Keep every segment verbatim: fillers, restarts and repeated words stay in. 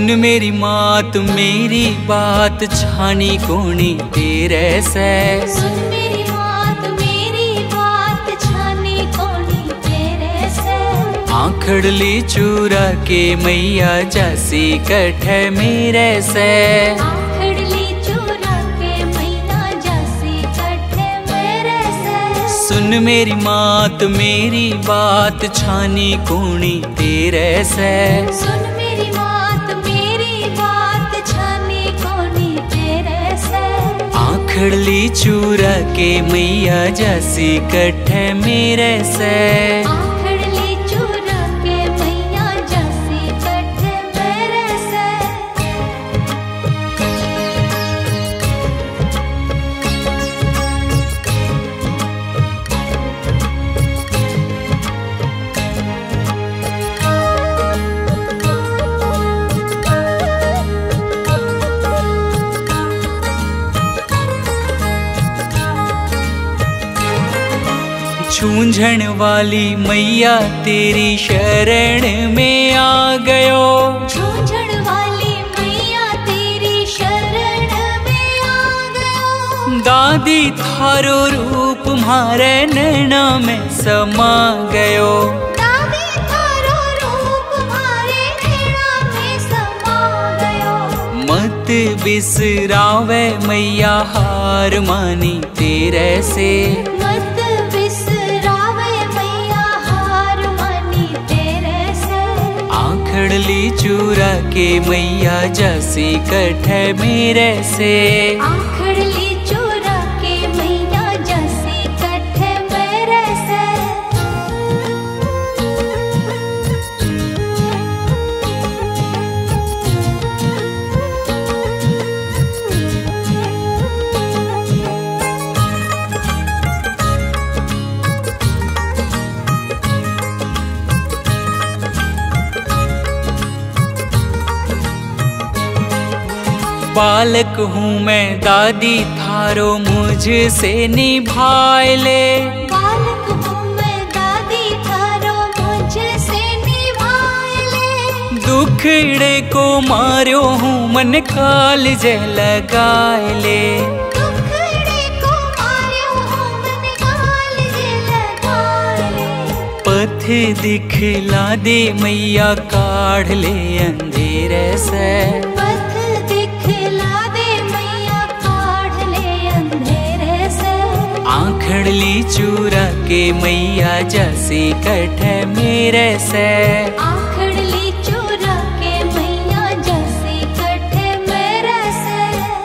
सुन मेरी मात मेरी बात छानी कोणी तेरे से। सुन मेरी मात मेरी बात छानी कोणी तेरे से। आंखड़ली चूरा के मैया जासी कठे मेरे से। आंखड़ली चूरा के मैया जासी कठे मेरे से। सुन मेरी मात मेरी बात छानी कोणी तेरे से। सुन मेरी मात मेरी बात छानी कोणी तेरे से। आंखड़ली चूरा के मैया जासी कठे मेरे से। आंखड़ली चूरा के मैया जासी कठे मेरे से। छूंझण वाली मैया तेरी शरण में आ गयो। छूंझण वाली मैया तेरी शरण में आ गयो। दादी थारो रूप म्हारे नैना में समा गयो। दादी थारो रूप म्हारे नैना में समा गयो। मत बिसरावे मैया हार मानी तेरे से। मत बिसरावे मैया हार मानी तेरे से। आंखड़ली चूरा के मैया जासी कठे मेरे से। आंखड़ली चूरा के मैया जासी कठे मेरे से। बालक हूँ मैं दादी थारो मुझसे निभाए ले। बालक हूँ मैं दादी थारो मुझसे निभाए ले। दुखड़े को मार्यो हूँ मन कालजे लगाए ले। दुखड़े को मार्यो हूँ मन कालजे लगाए ले। पथ दिखला दे मैया काढ़ ले अंधेरे से। पथ दिखला दे मैया काढ़ ले अंधेरे से। आंखड़ली चूरा के मैया जासी कठे मेरे से। आंखड़ली चूरा के मैया जासी कठे मेरे से।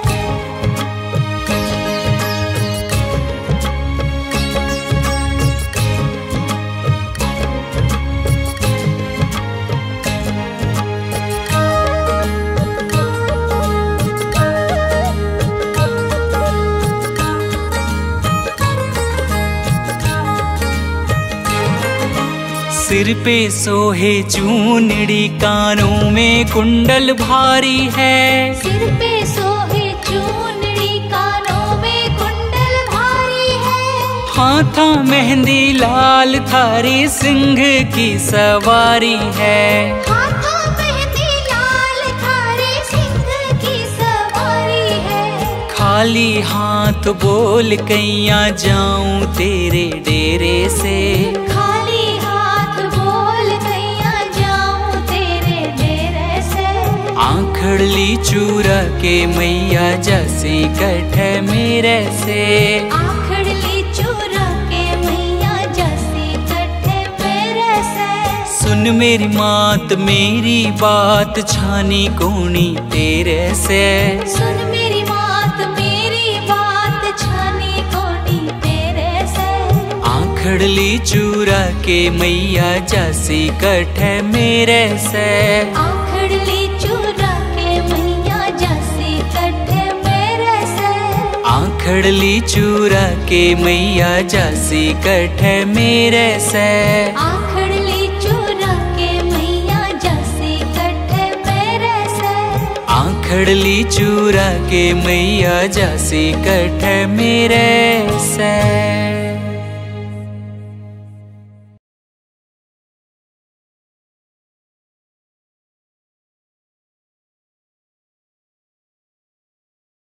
सिर पे सोहे चूनड़ी कानों में कुंडल भारी है। सिर पे सोहे चूनड़ी कानों में कुंडल भारी है। हाथा मेहंदी लाल थारी सिंह की सवारी है। हाथा मेहंदी लाल थारी सिंह की सवारी है। खाली हाथ बोल कैया जाऊं तेरे डेरे से। खाली हाथ बोल कैया जाऊं तेरे डेरे से। आंखड़ली चूरा के मैया जासी कठे मेरे से। आंखड़ली चूरा के मैया जासी कठे मेरे से। सुन मेरी मात मेरी बात छानी कोणी तेरे से। सुन मेरी मात मेरी बात छानी कोणी तेरे से। आंखड़ली चूरा के मैया जासी कठे मेरे से। आंखड़ली चूरा के मैया जासी कठे मेरे से। आंखड़ली चूरा के मैया जासी कठे मेरे से। आंखड़ली चूरा के मैया जासी कठे मेरे से। आंखड़ली चूरा के मैया जासी कठे मेरे से।